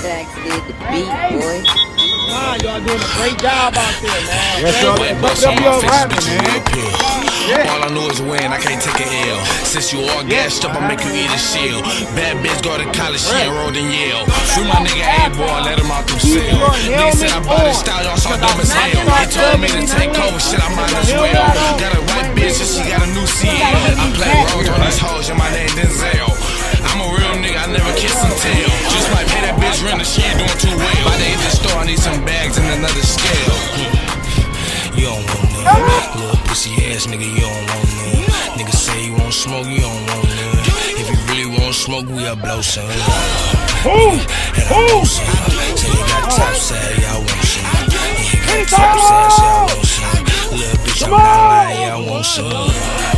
Stacks did the beat, boy. Y'all doing a great job out there, man. Yes, y'all. Man. Yeah. All I know is win, I can't take an L. Since you all gassed up, I make you eat a shield. Bad bitch go to college, she enrolled in Yale. Free my nigga A-boy, let him out them cell. Nigga said I bought his style, y'all saw dumb as hell. He told me to take over, shit, I might as well. Got a white bitch and she got a new CL. I play roles on these hoes, and my name Denzel. I'm a real nigga, I never kiss and tell. Just might pay that bitch rent, she ain't doing too well. By the end of the store, I need some bags and another scale. You don't want none. Little pussy ass nigga, you don't want none. Nigga say you want smoke, you don't want none. If you really want smoke, we'll blow some. And I want some. Say you got top side, y'all want some. You got top side, y'all want some. Little bitch, I'm not lying, y'all want some.